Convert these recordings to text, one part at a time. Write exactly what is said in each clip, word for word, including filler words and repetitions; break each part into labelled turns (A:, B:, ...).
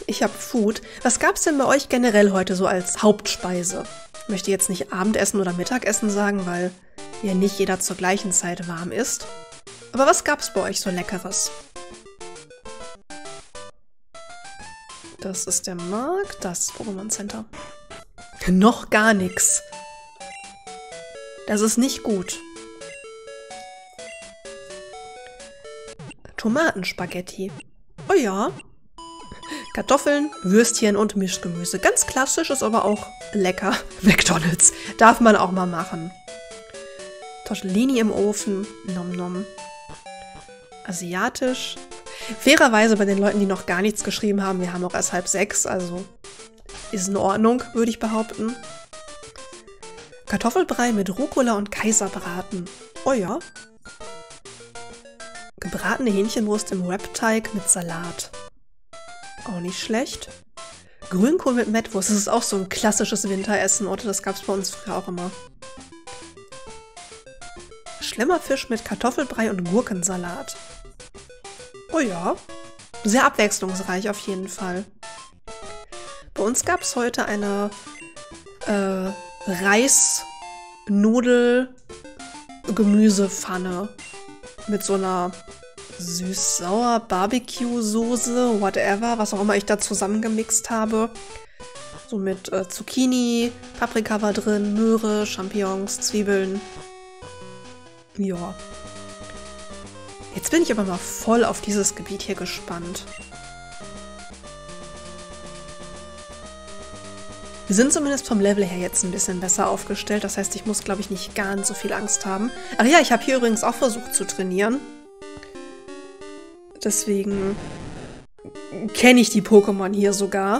A: Ich habe Food. Was gab's denn bei euch generell heute so als Hauptspeise? Ich möchte jetzt nicht Abendessen oder Mittagessen sagen, weil ja nicht jeder zur gleichen Zeit warm ist. Aber was gab's bei euch so Leckeres? Das ist der Markt, das ist Pokémon Center. Noch gar nichts. Das ist nicht gut. Tomatenspaghetti. Oh ja. Kartoffeln, Würstchen und Mischgemüse. Ganz klassisch, ist aber auch lecker. McDonald's. Darf man auch mal machen. Tortellini im Ofen. Nom nom. Asiatisch. Fairerweise bei den Leuten, die noch gar nichts geschrieben haben, wir haben noch erst halb sechs, also ist in Ordnung, würde ich behaupten. Kartoffelbrei mit Rucola und Kaiserbraten. Oh ja. Gebratene Hähnchenbrust im Wrap-Teig mit Salat. Auch nicht schlecht. Grünkohl mit Mettwurst, das ist auch so ein klassisches Winteressen, oder? Das gab es bei uns früher auch immer. Schlemmerfisch mit Kartoffelbrei und Gurkensalat. Oh ja, sehr abwechslungsreich auf jeden Fall. Bei uns gab es heute eine äh, Reis-Nudel-Gemüsepfanne mit so einer süß-sauer Barbecue-Soße, whatever, was auch immer ich da zusammengemixt habe. So mit äh, Zucchini, Paprika war drin, Möhre, Champignons, Zwiebeln. Ja. Jetzt bin ich aber mal voll auf dieses Gebiet hier gespannt. Wir sind zumindest vom Level her jetzt ein bisschen besser aufgestellt. Das heißt, ich muss, glaube ich, nicht ganz so viel Angst haben. Ach ja, ich habe hier übrigens auch versucht zu trainieren. Deswegen kenne ich die Pokémon hier sogar.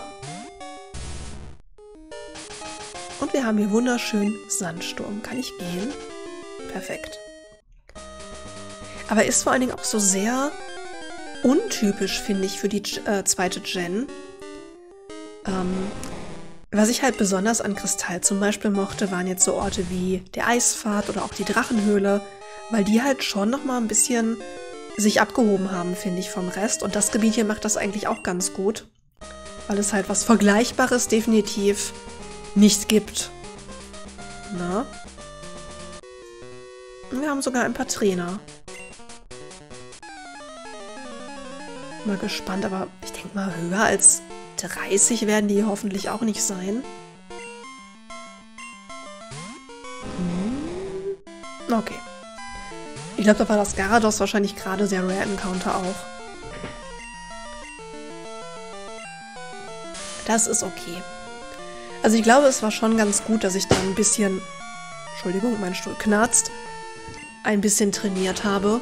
A: Und wir haben hier wunderschön Sandsturm. Kann ich gehen? Perfekt. Aber ist vor allen Dingen auch so sehr untypisch, finde ich, für die äh, zweite Gen. Ähm, was ich halt besonders an Kristall zum Beispiel mochte, waren jetzt so Orte wie der Eispfad oder auch die Drachenhöhle, weil die halt schon nochmal ein bisschen sich abgehoben haben, finde ich, vom Rest. Und das Gebiet hier macht das eigentlich auch ganz gut, weil es halt was Vergleichbares definitiv nicht gibt. Na? Und wir haben sogar ein paar Trainer. Mal gespannt, aber ich denke mal, höher als dreißig werden die hoffentlich auch nicht sein. Hm. Okay. Ich glaube, da war das Gyarados wahrscheinlich gerade sehr Rare Encounter auch. Das ist okay. Also ich glaube, es war schon ganz gut, dass ich da ein bisschen, Entschuldigung, mein Stuhl knarzt, ein bisschen trainiert habe.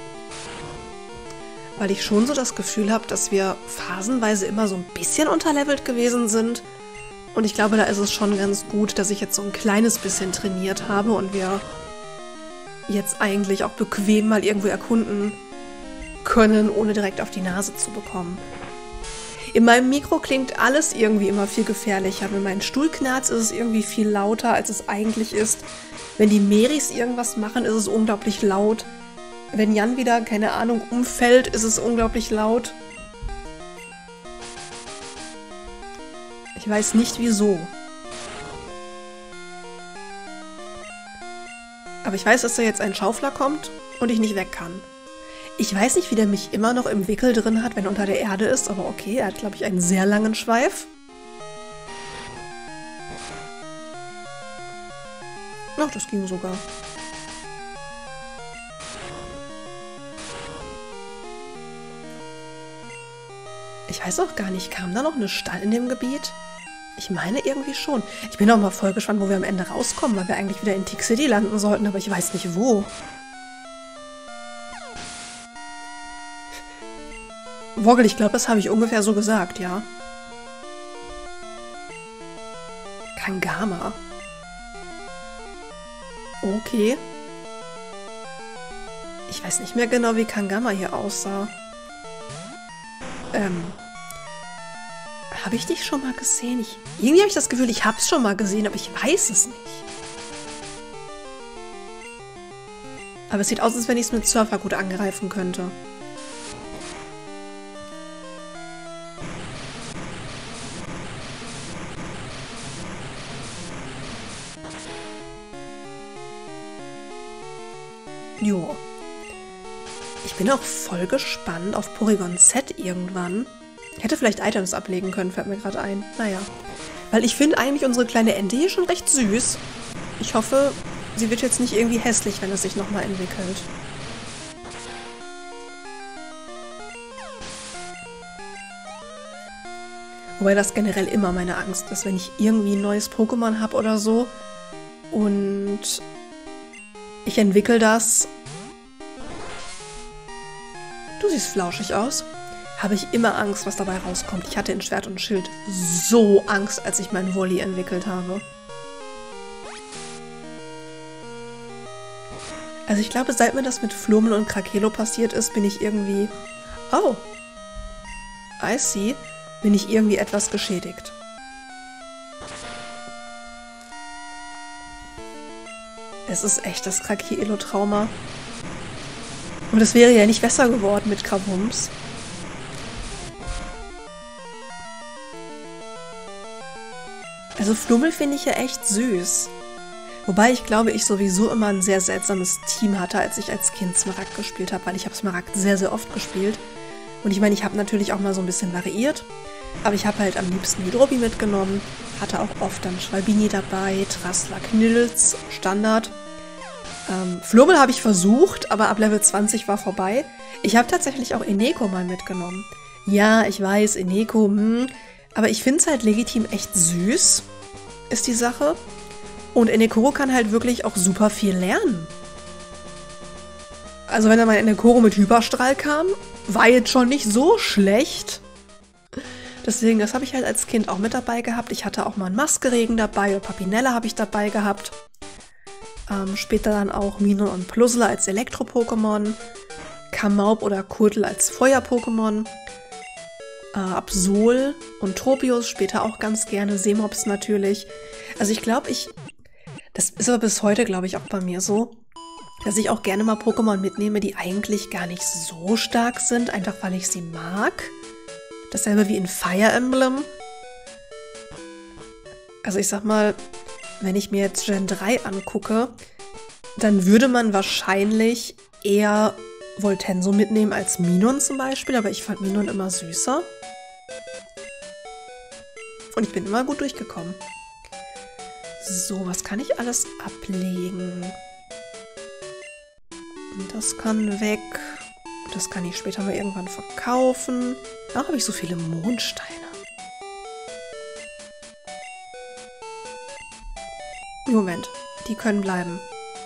A: Weil ich schon so das Gefühl habe, dass wir phasenweise immer so ein bisschen unterlevelt gewesen sind. Und ich glaube, da ist es schon ganz gut, dass ich jetzt so ein kleines bisschen trainiert habe und wir jetzt eigentlich auch bequem mal irgendwo erkunden können, ohne direkt auf die Nase zu bekommen. In meinem Mikro klingt alles irgendwie immer viel gefährlicher. Wenn mein Stuhl knarzt, ist es irgendwie viel lauter, als es eigentlich ist. Wenn die Meris irgendwas machen, ist es unglaublich laut. Wenn Jan wieder, keine Ahnung, umfällt, ist es unglaublich laut. Ich weiß nicht wieso. Aber ich weiß, dass da jetzt ein Schaufler kommt und ich nicht weg kann. Ich weiß nicht, wie der mich immer noch im Wickel drin hat, wenn er unter der Erde ist, aber okay, er hat, glaube ich, einen sehr langen Schweif. Ach, das ging sogar. Ich weiß auch gar nicht, kam da noch eine Stadt in dem Gebiet? Ich meine irgendwie schon. Ich bin auch mal voll gespannt, wo wir am Ende rauskommen, weil wir eigentlich wieder in Tick City landen sollten, aber ich weiß nicht wo. Woggle, ich glaube, das habe ich ungefähr so gesagt, ja. Kangama. Okay. Ich weiß nicht mehr genau, wie Kangama hier aussah. Ähm. Habe ich dich schon mal gesehen? Ich, irgendwie habe ich das Gefühl, ich habe es schon mal gesehen, aber ich weiß es nicht. Aber es sieht aus, als wenn ich es mit Surfer gut angreifen könnte. Jo. Ich bin auch voll gespannt auf Porygon Z irgendwann. Ich hätte vielleicht Items ablegen können, fällt mir gerade ein. Naja. Weil ich finde eigentlich unsere kleine Ente hier schon recht süß. Ich hoffe, sie wird jetzt nicht irgendwie hässlich, wenn es sich nochmal entwickelt. Wobei das generell immer meine Angst ist, wenn ich irgendwie ein neues Pokémon habe oder so und ich entwickle das. Du siehst flauschig aus. Habe ich immer Angst, was dabei rauskommt. Ich hatte in Schwert und Schild so Angst, als ich meinen Wolli entwickelt habe. Also ich glaube, seit mir das mit Flurmel und Krakelo passiert ist, bin ich irgendwie... Oh, I see. Bin ich irgendwie etwas geschädigt. Es ist echt das Krakelo-Trauma. Und es wäre ja nicht besser geworden mit Krabums. Also Flummel finde ich ja echt süß. Wobei ich glaube, ich sowieso immer ein sehr seltsames Team hatte, als ich als Kind Smaragd gespielt habe, weil ich habe Smaragd sehr, sehr oft gespielt. Und ich meine, ich habe natürlich auch mal so ein bisschen variiert, aber ich habe halt am liebsten Hydrobi mitgenommen, hatte auch oft dann Schwalbini dabei, Trassler, Knills, Standard. Ähm, Flummel habe ich versucht, aber ab Level zwanzig war vorbei. Ich habe tatsächlich auch Eneko mal mitgenommen. Ja, ich weiß, Eneko, hm, aber ich finde es halt legitim echt süß, ist die Sache. Und Enekoro kann halt wirklich auch super viel lernen. Also wenn da mal Enekoro mit Hyperstrahl kam, war jetzt schon nicht so schlecht. Deswegen, das habe ich halt als Kind auch mit dabei gehabt. Ich hatte auch mal einen Maskeregen dabei, und Papinella habe ich dabei gehabt. Ähm, später dann auch Mine und Plusle als Elektro-Pokémon. Kamaup oder Kurtel als Feuer-Pokémon. Äh, Absol und Tropius später auch ganz gerne. Seemops natürlich. Also ich glaube, ich... Das ist aber bis heute, glaube ich, auch bei mir so, dass ich auch gerne mal Pokémon mitnehme, die eigentlich gar nicht so stark sind, einfach weil ich sie mag. Dasselbe wie in Fire Emblem. Also ich sag mal, wenn ich mir jetzt Gen drei angucke, dann würde man wahrscheinlich eher Voltenso mitnehmen als Minon zum Beispiel, aber ich fand Minon immer süßer. Und ich bin immer gut durchgekommen. So, was kann ich alles ablegen? Das kann weg. Das kann ich später mal irgendwann verkaufen. Da habe ich so viele Mondsteine. Moment, die können bleiben.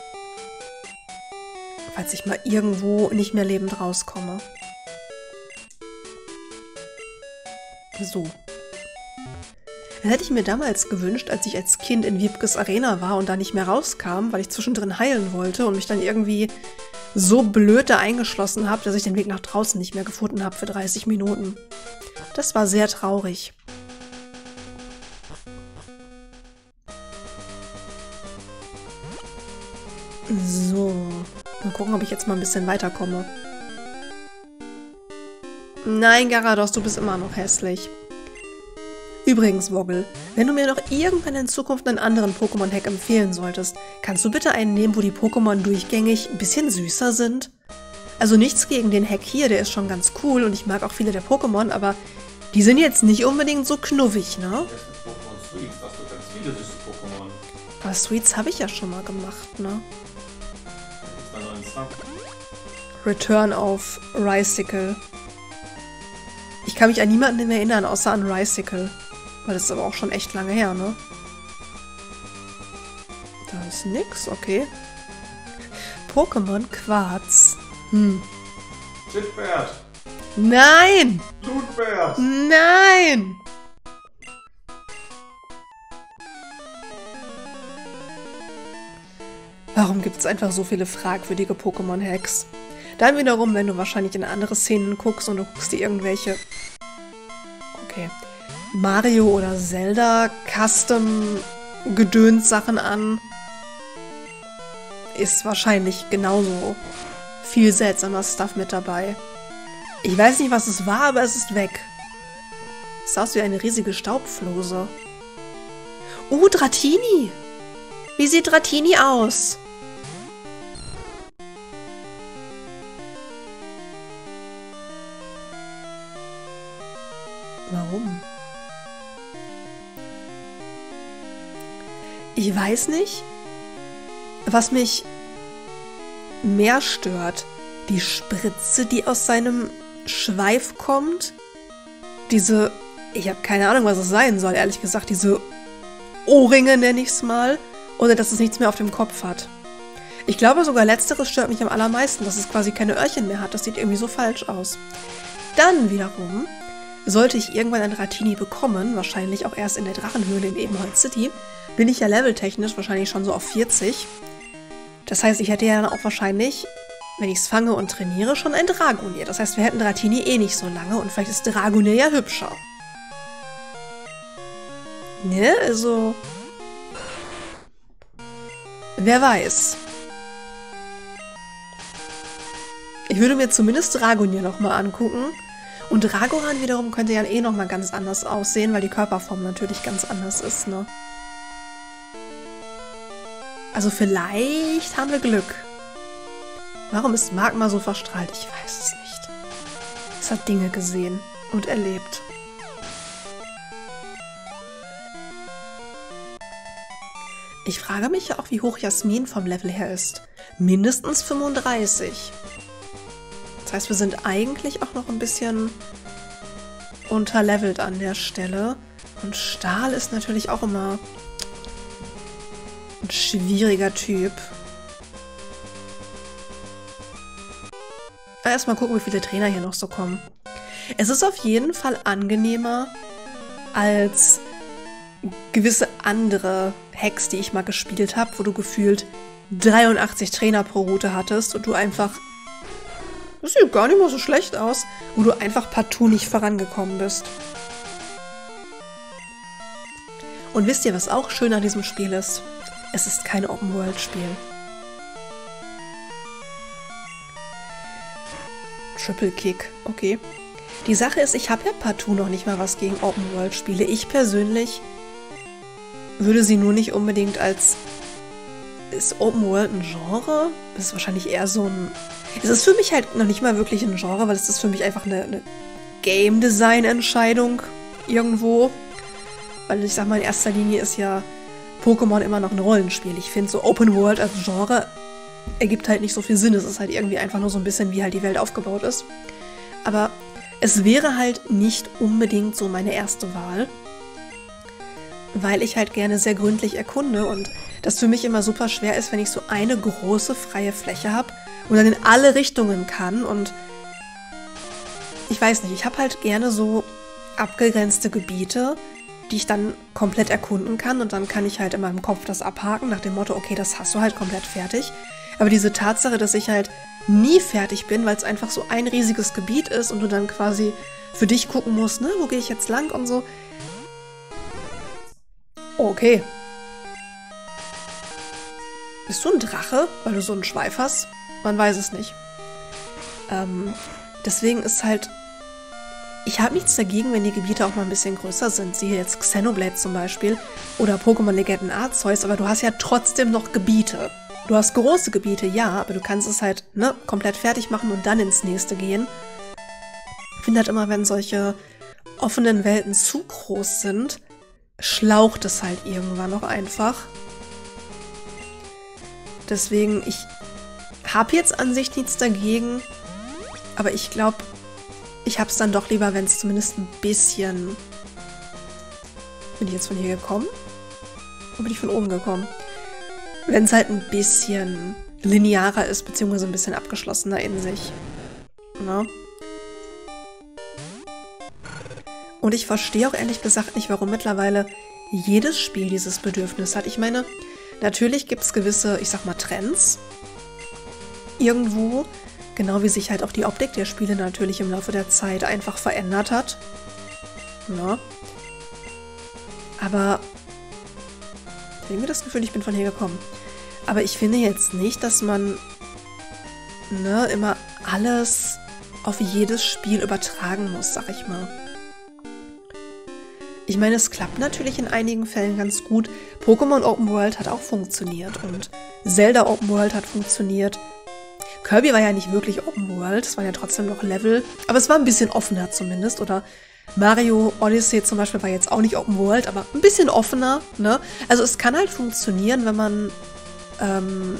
A: Falls ich mal irgendwo nicht mehr lebend rauskomme. So. Das hätte ich mir damals gewünscht, als ich als Kind in Wiebkes Arena war und da nicht mehr rauskam, weil ich zwischendrin heilen wollte und mich dann irgendwie so blöd da eingeschlossen habe, dass ich den Weg nach draußen nicht mehr gefunden habe für dreißig Minuten. Das war sehr traurig. So, mal gucken, ob ich jetzt mal ein bisschen weiterkomme. Nein, Garados, du bist immer noch hässlich. Übrigens, Woggle, wenn du mir noch irgendwann in Zukunft einen anderen Pokémon-Hack empfehlen solltest, kannst du bitte einen nehmen, wo die Pokémon durchgängig ein bisschen süßer sind? Also nichts gegen den Hack hier, der ist schon ganz cool und ich mag auch viele der Pokémon, aber die sind jetzt nicht unbedingt so knuffig, ne?
B: Pokémon Sweets, hast du ganz viele süße Pokémon.
A: Aber Sweets habe ich ja schon mal gemacht, ne?
B: Da noch einen Zack.
A: Return auf Rhysical. Ich kann mich an niemanden mehr erinnern, außer an Rhysical. Weil das ist aber auch schon echt lange her, ne? Da ist nix, okay. Pokémon Quarz. Hm.
B: Chitbert!
A: Nein!
B: Blutbert!
A: Nein! Warum gibt es einfach so viele fragwürdige Pokémon-Hacks? Dann wiederum, wenn du wahrscheinlich in andere Szenen guckst und du guckst dir irgendwelche... Okay. Mario oder Zelda Custom-Gedöns-Sachen an, ist wahrscheinlich genauso viel seltsamer Stuff mit dabei. Ich weiß nicht, was es war, aber es ist weg. Es sah aus wie eine riesige Staubflose. Oh, Dratini! Wie sieht Dratini aus? Warum? Ich weiß nicht, was mich mehr stört. Die Spritze, die aus seinem Schweif kommt. Diese, ich habe keine Ahnung, was es sein soll, ehrlich gesagt. Diese Ohrringe nenne ich es mal. Oder dass es nichts mehr auf dem Kopf hat. Ich glaube sogar, letzteres stört mich am allermeisten, dass es quasi keine Öhrchen mehr hat. Das sieht irgendwie so falsch aus. Dann wiederum, sollte ich irgendwann ein Dratini bekommen, wahrscheinlich auch erst in der Drachenhöhle in Ebenholz City, bin ich ja leveltechnisch wahrscheinlich schon so auf vierzig. Das heißt, ich hätte ja dann auch wahrscheinlich, wenn ich es fange und trainiere, schon ein Dragonier. Das heißt, wir hätten Dratini eh nicht so lange und vielleicht ist Dragonier ja hübscher. Ne, also... Wer weiß. Ich würde mir zumindest Dragonier nochmal angucken. Und Dragoran wiederum könnte ja eh nochmal ganz anders aussehen, weil die Körperform natürlich ganz anders ist, ne? Also vielleicht haben wir Glück. Warum ist Magma so verstrahlt? Ich weiß es nicht. Es hat Dinge gesehen und erlebt. Ich frage mich ja auch, wie hoch Jasmin vom Level her ist. Mindestens fünfunddreißig. Das heißt, wir sind eigentlich auch noch ein bisschen unterlevelt an der Stelle. Und Stahl ist natürlich auch immer ein schwieriger Typ. Erstmal gucken, wie viele Trainer hier noch so kommen. Es ist auf jeden Fall angenehmer als gewisse andere Hacks, die ich mal gespielt habe, wo du gefühlt dreiundachtzig Trainer pro Route hattest und du einfach... Das sieht gar nicht mal so schlecht aus, wo du einfach partout nicht vorangekommen bist. Und wisst ihr, was auch schön an diesem Spiel ist? Es ist kein Open-World-Spiel. Triple Kick, okay. Die Sache ist, ich habe ja partout noch nicht mal was gegen Open-World-Spiele. Ich persönlich würde sie nur nicht unbedingt als... Ist Open World ein Genre? Das ist wahrscheinlich eher so ein... Es ist für mich halt noch nicht mal wirklich ein Genre, weil es ist für mich einfach eine, eine Game-Design-Entscheidung irgendwo. Weil ich sag mal, in erster Linie ist ja Pokémon immer noch ein Rollenspiel. Ich finde so Open World als Genre ergibt halt nicht so viel Sinn. Es ist halt irgendwie einfach nur so ein bisschen, wie halt die Welt aufgebaut ist. Aber es wäre halt nicht unbedingt so meine erste Wahl. Weil ich halt gerne sehr gründlich erkunde und das für mich immer super schwer ist, wenn ich so eine große freie Fläche habe und dann in alle Richtungen kann und ich weiß nicht, ich habe halt gerne so abgegrenzte Gebiete, die ich dann komplett erkunden kann und dann kann ich halt in meinem Kopf das abhaken nach dem Motto, okay, das hast du halt komplett fertig. Aber diese Tatsache, dass ich halt nie fertig bin, weil es einfach so ein riesiges Gebiet ist und du dann quasi für dich gucken musst, ne, wo gehe ich jetzt lang und so. Okay. Bist du ein Drache, weil du so einen Schweif hast? Man weiß es nicht. Ähm, deswegen ist halt... Ich habe nichts dagegen, wenn die Gebiete auch mal ein bisschen größer sind. Siehe jetzt Xenoblade zum Beispiel oder Pokémon Legenden Arceus, aber du hast ja trotzdem noch Gebiete. Du hast große Gebiete, ja, aber du kannst es halt ne, komplett fertig machen und dann ins nächste gehen. Ich finde halt immer, wenn solche offenen Welten zu groß sind, schlaucht es halt irgendwann noch einfach. Deswegen, ich habe jetzt an sich nichts dagegen, aber ich glaube, ich habe es dann doch lieber, wenn es zumindest ein bisschen... Bin ich jetzt von hier gekommen? Oder bin ich von oben gekommen? Wenn es halt ein bisschen linearer ist, beziehungsweise ein bisschen abgeschlossener in sich. Na? Und ich verstehe auch ehrlich gesagt nicht, warum mittlerweile jedes Spiel dieses Bedürfnis hat. Ich meine, natürlich gibt es gewisse, ich sag mal, Trends irgendwo, genau wie sich halt auch die Optik der Spiele natürlich im Laufe der Zeit einfach verändert hat. Ja. Aber ich habe irgendwie das Gefühl, ich bin von hier gekommen. Aber ich finde jetzt nicht, dass man ne, immer alles auf jedes Spiel übertragen muss, sag ich mal. Ich meine, es klappt natürlich in einigen Fällen ganz gut. Pokémon Open World hat auch funktioniert und Zelda Open World hat funktioniert. Kirby war ja nicht wirklich Open World, es waren ja trotzdem noch Level, aber es war ein bisschen offener zumindest oder Mario Odyssey zum Beispiel war jetzt auch nicht Open World, aber ein bisschen offener, ne? Also es kann halt funktionieren, wenn man ähm,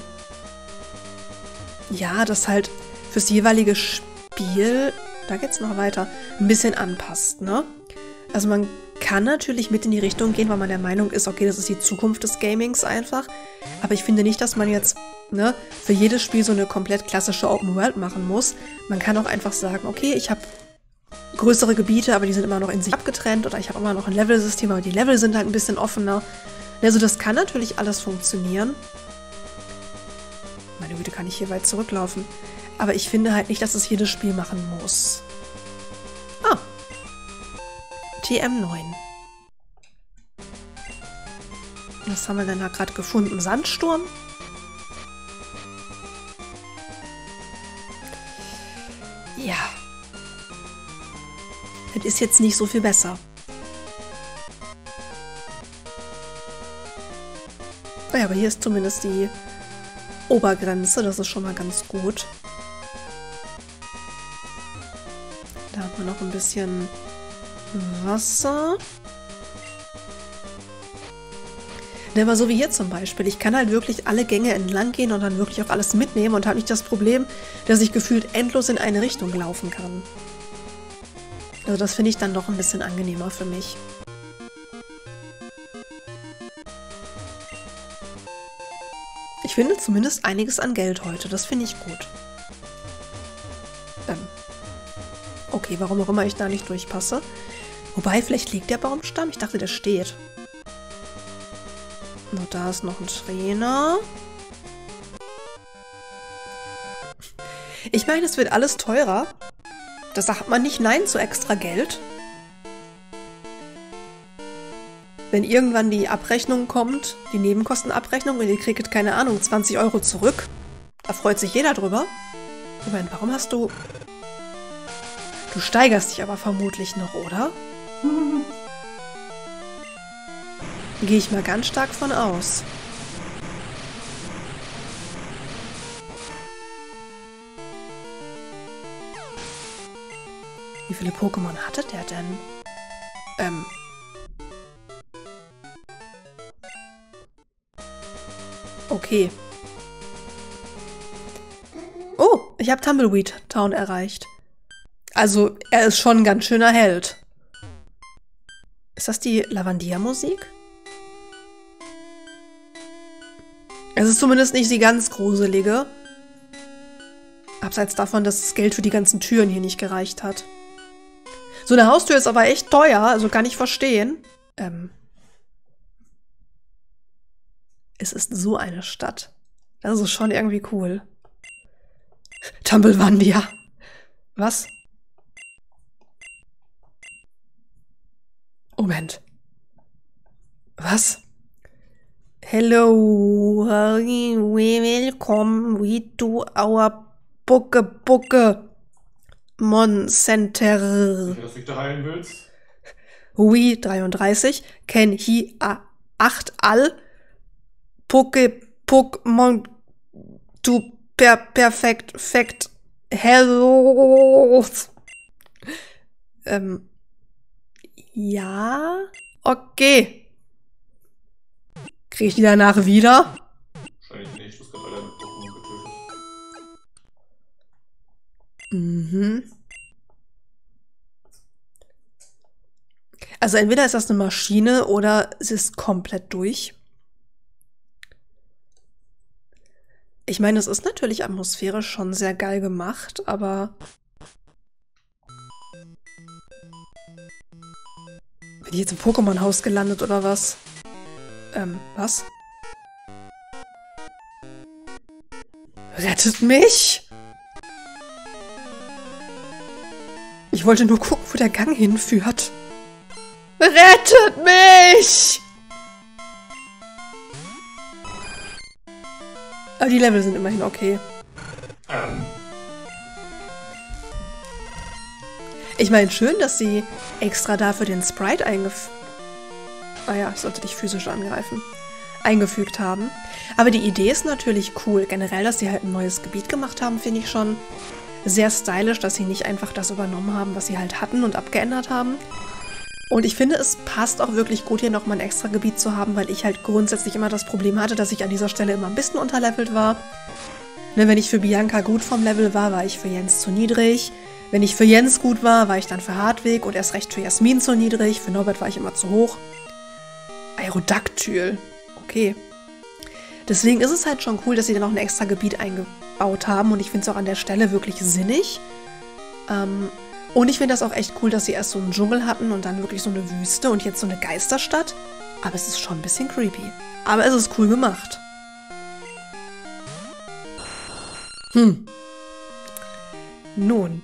A: ja, das halt fürs jeweilige Spiel, da geht's noch weiter, ein bisschen anpasst, ne? Also man kann natürlich mit in die Richtung gehen, weil man der Meinung ist, okay, das ist die Zukunft des Gamings einfach. Aber ich finde nicht, dass man jetzt ne, für jedes Spiel so eine komplett klassische Open World machen muss. Man kann auch einfach sagen, okay, ich habe größere Gebiete, aber die sind immer noch in sich abgetrennt. Oder ich habe immer noch ein Level-System, aber die Level sind halt ein bisschen offener. Also das kann natürlich alles funktionieren. Meine Güte, kann ich hier weit zurücklaufen. Aber ich finde halt nicht, dass es jedes Spiel machen muss. Ah. T M neun. Was haben wir denn da gerade gefunden? Sandsturm? Ja. Das ist jetzt nicht so viel besser. Naja, aber hier ist zumindest die Obergrenze. Das ist schon mal ganz gut. Da haben wir noch ein bisschen Wasser. Ne, aber so wie hier zum Beispiel. Ich kann halt wirklich alle Gänge entlang gehen und dann wirklich auch alles mitnehmen und habe nicht das Problem, dass ich gefühlt endlos in eine Richtung laufen kann. Also das finde ich dann doch ein bisschen angenehmer für mich. Ich finde zumindest einiges an Geld heute. Das finde ich gut. Ähm. Okay, warum auch immer ich da nicht durchpasse. Wobei, vielleicht liegt der Baumstamm. Ich dachte, der steht. Und da ist noch ein Trainer. Ich meine, es wird alles teurer. Da sagt man nicht Nein zu extra Geld. Wenn irgendwann die Abrechnung kommt, die Nebenkostenabrechnung, und ihr kriegt, keine Ahnung, zwanzig Euro zurück, da freut sich jeder drüber. Moment, warum hast du... Du steigerst dich aber vermutlich noch, oder? Gehe ich mal ganz stark von aus. Wie viele Pokémon hatte der denn? Ähm. Okay. Oh, ich habe Tumbleweed Town erreicht. Also, er ist schon ein ganz schöner Held. Ist das die Lavandia-Musik? Es ist zumindest nicht die ganz gruselige. Abseits davon, dass das Geld für die ganzen Türen hier nicht gereicht hat. So eine Haustür ist aber echt teuer, also kann ich verstehen. Ähm. Es ist so eine Stadt. Das ist schon irgendwie cool. Tumblewandia. Was? Moment. Was? Hello, welcome we to our Bucke Bucke Mon Center.
B: Sicher, dass du dich da heilen willst?
A: Oui, dreiunddreißig. Ken hi a acht all. Pucke Pokémon du per perfekt fact hello. Ähm. Ja. Okay. Krieg ich die danach wieder?
B: Wahrscheinlich nicht, du hast gerade alle mit Pokémon getötet.
A: Mhm. Also entweder ist das eine Maschine oder es ist komplett durch. Ich meine, es ist natürlich atmosphärisch schon sehr geil gemacht, aber... Bin ich jetzt im Pokémon-Haus gelandet oder was? Ähm, was? Rettet mich? Ich wollte nur gucken, wo der Gang hinführt. Rettet mich! Aber die Level sind immerhin okay.
B: Ähm.
A: Ich meine, schön, dass sie extra dafür den Sprite eingef... Ah ja, ich sollte dich physisch angreifen. Eingefügt haben. Aber die Idee ist natürlich cool. Generell, dass sie halt ein neues Gebiet gemacht haben, finde ich schon sehr stylisch, dass sie nicht einfach das übernommen haben, was sie halt hatten und abgeändert haben. Und ich finde, es passt auch wirklich gut, hier nochmal ein extra Gebiet zu haben, weil ich halt grundsätzlich immer das Problem hatte, dass ich an dieser Stelle immer ein bisschen unterlevelt war. Ne, wenn ich für Bianca gut vom Level war, war ich für Jens zu niedrig. Wenn ich für Jens gut war, war ich dann für Hartwig und erst recht für Jasmin zu niedrig. Für Norbert war ich immer zu hoch. Aerodactyl. Okay. Deswegen ist es halt schon cool, dass sie dann auch ein extra Gebiet eingebaut haben. Und ich finde es auch an der Stelle wirklich sinnig. Ähm, und ich finde das auch echt cool, dass sie erst so einen Dschungel hatten und dann wirklich so eine Wüste und jetzt so eine Geisterstadt. Aber es ist schon ein bisschen creepy. Aber es ist cool gemacht. Hm. Nun.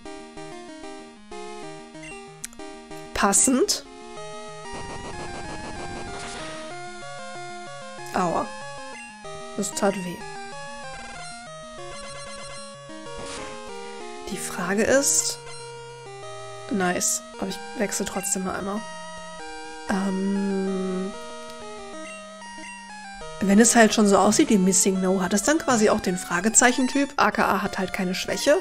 A: Passend. Aua. Das tat weh. Die Frage ist... Nice. Aber ich wechsle trotzdem mal einmal. Ähm... Wenn es halt schon so aussieht wie Missing No, hat es dann quasi auch den Fragezeichen-Typ, aka hat halt keine Schwäche?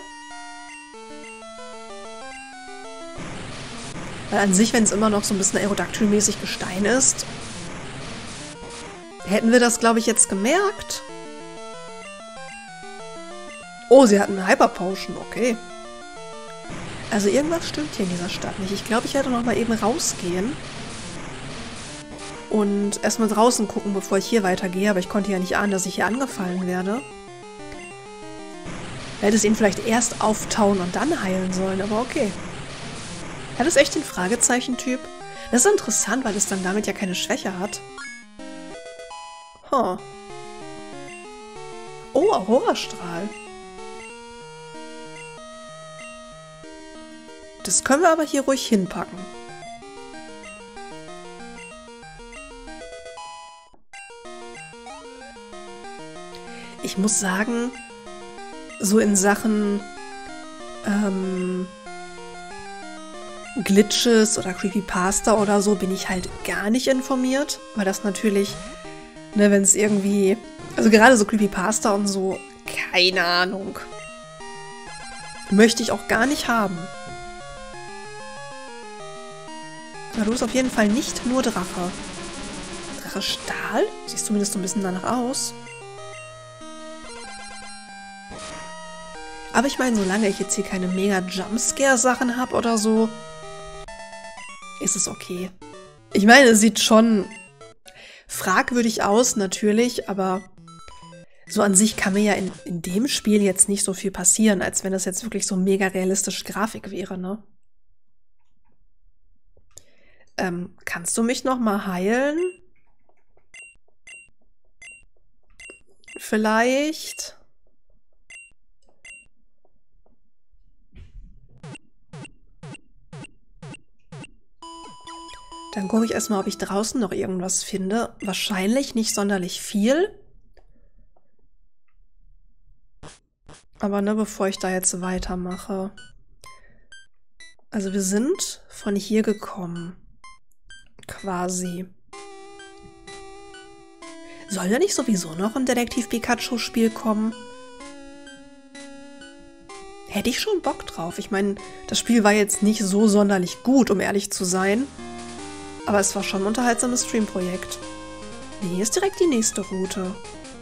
A: Weil an sich, wenn es immer noch so ein bisschen Aerodactyl-mäßig Gestein ist, hätten wir das, glaube ich, jetzt gemerkt. Oh, sie hatten eine Hyper-Potion, okay. Also irgendwas stimmt hier in dieser Stadt nicht. Ich glaube, ich werde noch mal eben rausgehen. Und erstmal draußen gucken, bevor ich hier weitergehe. Aber ich konnte ja nicht ahnen, dass ich hier angefallen werde. Hätte es ihn vielleicht erst auftauen und dann heilen sollen, aber okay. Hat es echt den Fragezeichen-Typ? Das ist interessant, weil es dann damit ja keine Schwäche hat. Huh. Oh, Aurora-Strahl. Das können wir aber hier ruhig hinpacken. Ich muss sagen, so in Sachen ähm, Glitches oder Creepypasta oder so bin ich halt gar nicht informiert, weil das natürlich, ne, wenn es irgendwie, also gerade so Creepypasta und so, keine Ahnung, möchte ich auch gar nicht haben. Aber du bist auf jeden Fall nicht nur Drache. Drache Stahl? Siehst zumindest so ein bisschen danach aus. Aber ich meine, solange ich jetzt hier keine mega Jumpscare-Sachen habe oder so, ist es okay. Ich meine, es sieht schon fragwürdig aus, natürlich, aber so an sich kann mir ja in, in dem Spiel jetzt nicht so viel passieren, als wenn das jetzt wirklich so mega realistische Grafik wäre, ne? Ähm, kannst du mich noch mal heilen? Vielleicht... Dann gucke ich erstmal, ob ich draußen noch irgendwas finde. Wahrscheinlich nicht sonderlich viel. Aber ne, bevor ich da jetzt weitermache. Also wir sind von hier gekommen. Quasi. Soll da nicht sowieso noch ein Detektiv-Pikachu-Spiel kommen? Hätte ich schon Bock drauf. Ich meine, das Spiel war jetzt nicht so sonderlich gut, um ehrlich zu sein. Aber es war schon ein unterhaltsames Streamprojekt. Nee, hier ist direkt die nächste Route.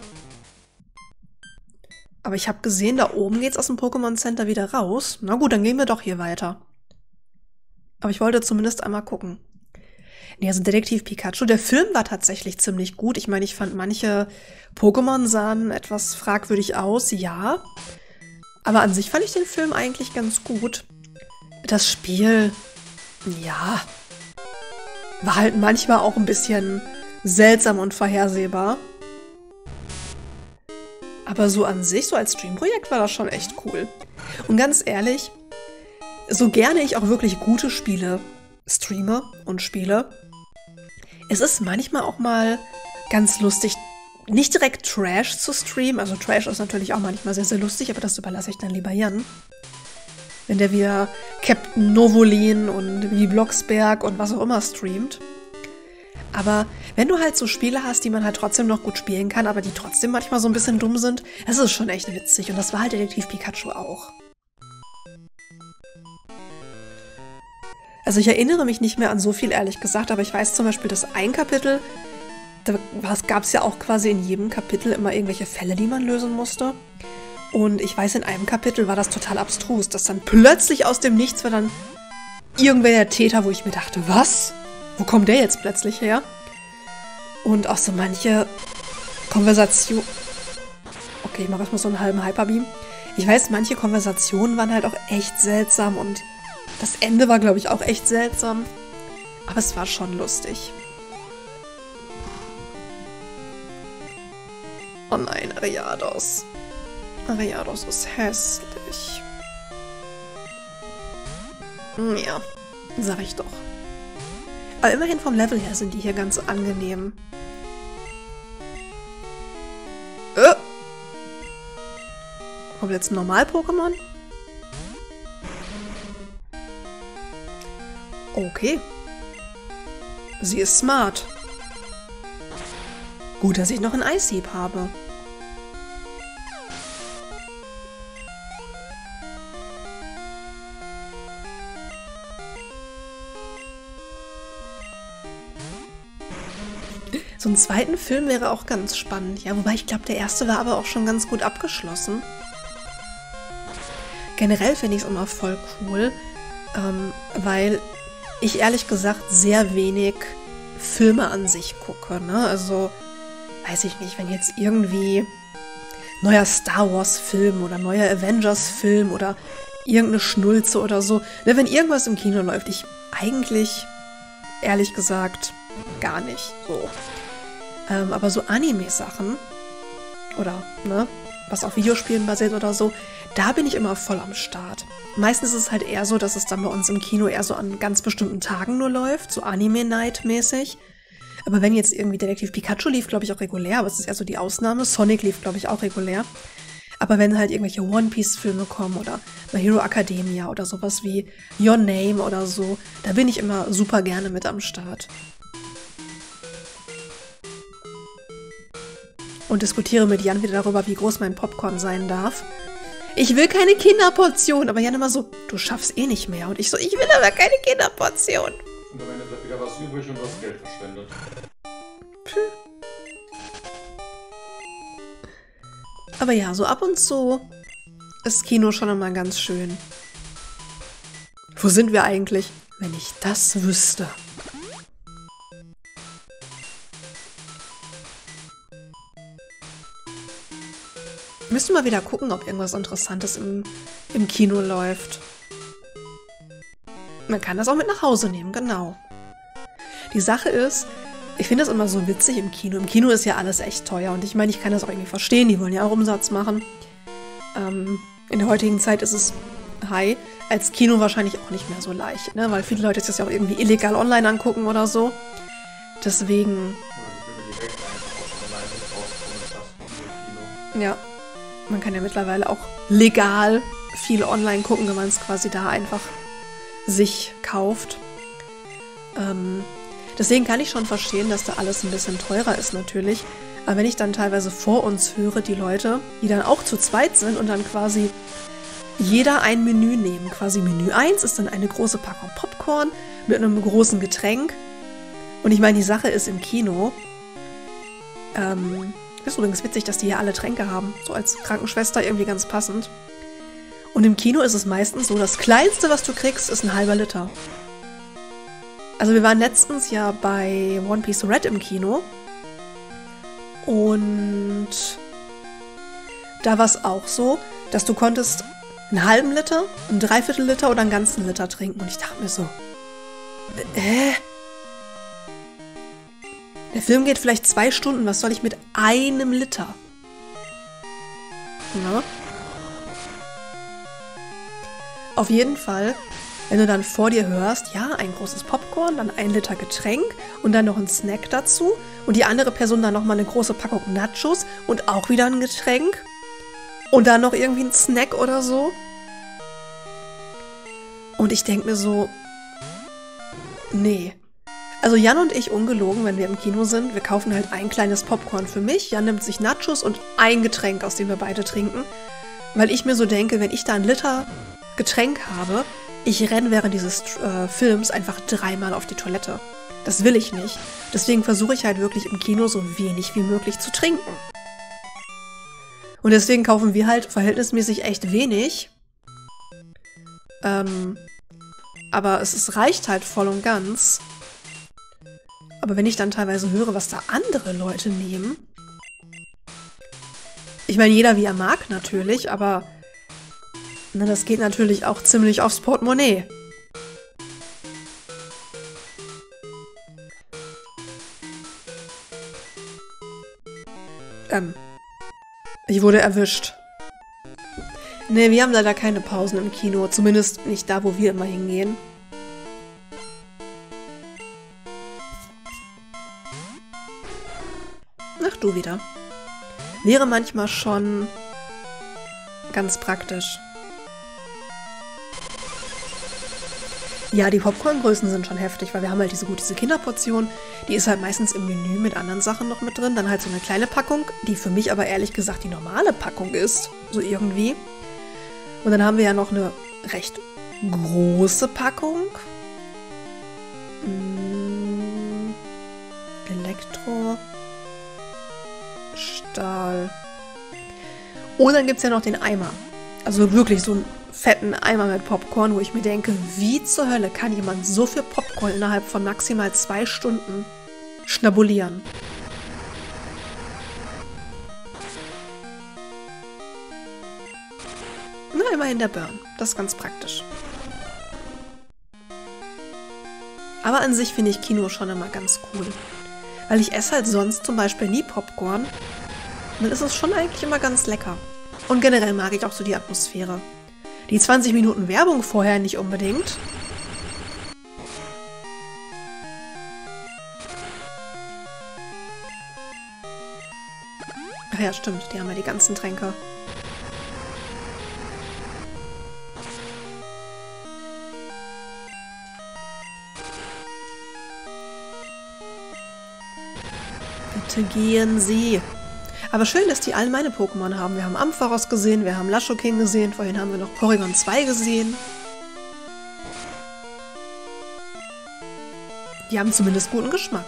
A: Aber ich habe gesehen, da oben geht's aus dem Pokémon Center wieder raus. Na gut, dann gehen wir doch hier weiter. Aber ich wollte zumindest einmal gucken. Nee, also Detektiv Pikachu, der Film war tatsächlich ziemlich gut. Ich meine, ich fand manche Pokémon sahen etwas fragwürdig aus, ja. Aber an sich fand ich den Film eigentlich ganz gut. Das Spiel, ja... war halt manchmal auch ein bisschen seltsam und vorhersehbar. Aber so an sich, so als Streamprojekt war das schon echt cool. Und ganz ehrlich, so gerne ich auch wirklich gute Spiele streame und spiele, es ist manchmal auch mal ganz lustig, nicht direkt Trash zu streamen. Also Trash ist natürlich auch manchmal sehr, sehr lustig, aber das überlasse ich dann lieber Jan. Wenn der wieder Captain Novolin und wie Blocksberg und was auch immer streamt. Aber wenn du halt so Spiele hast, die man halt trotzdem noch gut spielen kann, aber die trotzdem manchmal so ein bisschen dumm sind, das ist schon echt witzig. Und das war halt Detektiv Pikachu auch. Also ich erinnere mich nicht mehr an so viel, ehrlich gesagt, aber ich weiß zum Beispiel, dass ein Kapitel, da gab es ja auch quasi in jedem Kapitel immer irgendwelche Fälle, die man lösen musste. Und ich weiß, in einem Kapitel war das total abstrus, dass dann plötzlich aus dem Nichts war dann irgendwer der Täter, wo ich mir dachte, was? Wo kommt der jetzt plötzlich her? Und auch so manche Konversation... Okay, ich mache erstmal so einen halben Hyperbeam. Ich weiß, manche Konversationen waren halt auch echt seltsam und das Ende war, glaube ich, auch echt seltsam. Aber es war schon lustig. Oh nein, Ariados. Ariados ist hässlich. Ja, sag ich doch. Aber immerhin vom Level her sind die hier ganz angenehm. Äh. Kommt jetzt ein Normal-Pokémon? Okay. Sie ist smart. Gut, dass ich noch ein Eishieb habe. So einen zweiten Film wäre auch ganz spannend. Ja, wobei ich glaube, der erste war aber auch schon ganz gut abgeschlossen. Generell finde ich es immer voll cool, ähm, weil ich ehrlich gesagt sehr wenig Filme an sich gucke. Ne? Also, weiß ich nicht, wenn jetzt irgendwie neuer Star Wars Film oder neuer Avengers Film oder irgendeine Schnulze oder so. Ne? Wenn irgendwas im Kino läuft, ich eigentlich, ehrlich gesagt, gar nicht so. Ähm, aber so Anime-Sachen oder, ne, was auf Videospielen basiert oder so, da bin ich immer voll am Start. Meistens ist es halt eher so, dass es dann bei uns im Kino eher so an ganz bestimmten Tagen nur läuft, so Anime-Night-mäßig. Aber wenn jetzt irgendwie Detektiv Pikachu lief, glaube ich, auch regulär, aber es ist eher so die Ausnahme. Sonic lief, glaube ich, auch regulär. Aber wenn halt irgendwelche One-Piece-Filme kommen oder My Hero Academia oder sowas wie Your Name oder so, da bin ich immer super gerne mit am Start. Und diskutiere mit Jan wieder darüber, wie groß mein Popcorn sein darf. Ich will keine Kinderportion, aber Jan immer so, du schaffst eh nicht mehr. Und ich so, ich will aber keine Kinderportion.
B: Und am Ende bleibt wieder was übrig und das Geld verschwendet.
A: Puh. Aber ja, so ab und zu ist Kino schon immer ganz schön. Wo sind wir eigentlich? Wenn ich das wüsste. Müssen wir wieder gucken, ob irgendwas Interessantes im, im Kino läuft. Man kann das auch mit nach Hause nehmen, genau. Die Sache ist, ich finde das immer so witzig im Kino. Im Kino ist ja alles echt teuer und ich meine, ich kann das auch irgendwie verstehen, die wollen ja auch Umsatz machen. Ähm, in der heutigen Zeit ist es, hi, als Kino wahrscheinlich auch nicht mehr so leicht, ne? Weil viele Leute das ja auch irgendwie illegal online angucken oder so. Deswegen... Ja. Man kann ja mittlerweile auch legal viel online gucken, wenn man es quasi da einfach sich kauft. Ähm, deswegen kann ich schon verstehen, dass da alles ein bisschen teurer ist natürlich. Aber wenn ich dann teilweise vor uns höre, die Leute, die dann auch zu zweit sind und dann quasi jeder ein Menü nehmen. Quasi Menü eins ist dann eine große Packung Popcorn mit einem großen Getränk. Und ich meine, die Sache ist im Kino... Ähm... Ist übrigens witzig, dass die hier alle Tränke haben. So als Krankenschwester irgendwie ganz passend. Und im Kino ist es meistens so, das Kleinste, was du kriegst, ist ein halber Liter. Also wir waren letztens ja bei One Piece Red im Kino. Und da war es auch so, dass du konntest einen halben Liter, einen Dreiviertel Liter oder einen ganzen Liter trinken. Und ich dachte mir so, äh... Der Film geht vielleicht zwei Stunden. Was soll ich mit einem Liter? Ja. Auf jeden Fall, wenn du dann vor dir hörst, ja, ein großes Popcorn, dann ein Liter Getränk und dann noch ein Snack dazu und die andere Person dann nochmal eine große Packung Nachos und auch wieder ein Getränk und dann noch irgendwie ein Snack oder so. Und ich denke mir so, nee. Also Jan und ich, ungelogen, wenn wir im Kino sind, wir kaufen halt ein kleines Popcorn für mich, Jan nimmt sich Nachos und ein Getränk, aus dem wir beide trinken, weil ich mir so denke, wenn ich da einen Liter Getränk habe, ich renne während dieses äh, Films einfach dreimal auf die Toilette. Das will ich nicht. Deswegen versuche ich halt wirklich im Kino so wenig wie möglich zu trinken. Und deswegen kaufen wir halt verhältnismäßig echt wenig. Ähm, aber es, es reicht halt voll und ganz. Aber wenn ich dann teilweise höre, was da andere Leute nehmen. Ich meine, jeder wie er mag natürlich, aber na, das geht natürlich auch ziemlich aufs Portemonnaie. Ähm, ich wurde erwischt. Ne, wir haben leider keine Pausen im Kino. Zumindest nicht da, wo wir immer hingehen. Ach, du wieder. Wäre manchmal schon ganz praktisch. Ja, die Popcorngrößen sind schon heftig, weil wir haben halt diese, gut, diese Kinderportion, die ist halt meistens im Menü mit anderen Sachen noch mit drin. Dann halt so eine kleine Packung, die für mich aber ehrlich gesagt die normale Packung ist, so irgendwie. Und dann haben wir ja noch eine recht große Packung. Hm, Elektro, Stahl. Und dann gibt es ja noch den Eimer. Also wirklich so einen fetten Eimer mit Popcorn, wo ich mir denke, wie zur Hölle kann jemand so viel Popcorn innerhalb von maximal zwei Stunden schnabulieren? Na, immerhin der Burn. Das ist ganz praktisch. Aber an sich finde ich Kino schon immer ganz cool. Weil ich esse halt sonst zum Beispiel nie Popcorn. Und dann ist es schon eigentlich immer ganz lecker. Und generell mag ich auch so die Atmosphäre. Die zwanzig Minuten Werbung vorher nicht unbedingt. Ach ja, stimmt. Die haben ja die ganzen Tränke. Bitte gehen Sie. Aber schön, dass die alle meine Pokémon haben. Wir haben Ampharos gesehen, wir haben Lashoking gesehen, vorhin haben wir noch Porygon zwei gesehen. Die haben zumindest guten Geschmack.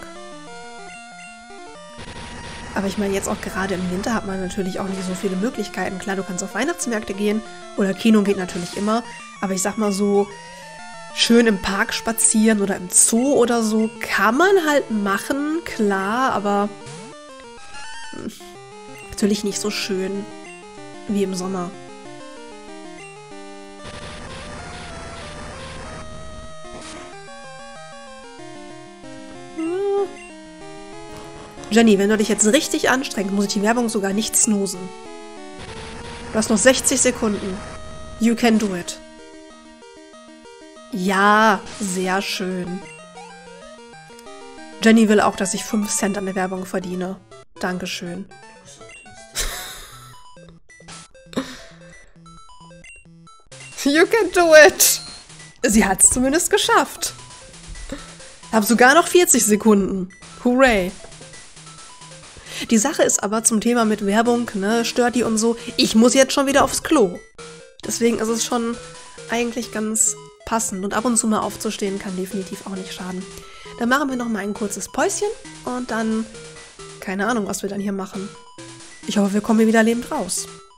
A: Aber ich meine, jetzt auch gerade im Winter hat man natürlich auch nicht so viele Möglichkeiten. Klar, du kannst auf Weihnachtsmärkte gehen oder Kino geht natürlich immer. Aber ich sag mal so, schön im Park spazieren oder im Zoo oder so kann man halt machen, klar, aber natürlich nicht so schön wie im Sommer. Jenny, wenn du dich jetzt richtig anstrengst, muss ich die Werbung sogar nicht snoosen. Du hast noch sechzig Sekunden. You can do it. Ja, sehr schön. Jenny will auch, dass ich fünf Cent an der Werbung verdiene. Dankeschön. You can do it. Sie hat es zumindest geschafft. Hab sogar noch vierzig Sekunden. Hooray. Die Sache ist aber zum Thema mit Werbung, ne, stört die und so. Ich muss jetzt schon wieder aufs Klo. Deswegen ist es schon eigentlich ganz passend. Und ab und zu mal aufzustehen kann definitiv auch nicht schaden. Dann machen wir noch mal ein kurzes Päuschen und dann, keine Ahnung, was wir dann hier machen. Ich hoffe, wir kommen hier wieder lebend raus.